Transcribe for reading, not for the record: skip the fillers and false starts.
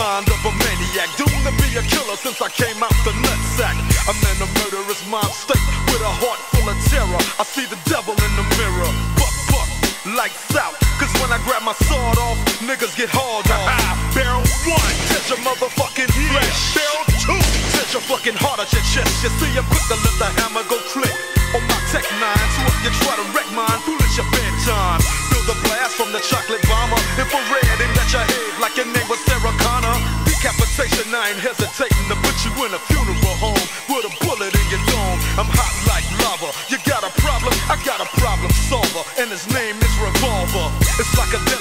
mind of a maniac, doomed to be a killer since I came out the nutsack. I'm in a murderous mind state with a heart full of terror. I see the devil in the mirror. Buck, lights out. Cause when I grab my sword off, niggas get hauled off. Barrel 1, touch your motherfucking flesh. Barrel 2, touch your fucking heart at your chest. You see, I'm quick to let the hammer go click. On my Tech 9, so if you try to wreck mine, foolish your bedtime. Feel the blast from the chocolate bomber. Infrared, aim at your head like your name was Sarah Connor. Decapitation, I ain't hesitating to put you in a funeral home with a bullet in your dome. I'm hot like lava. You got a problem? I got a problem solver, and his name is Revolver. It's like a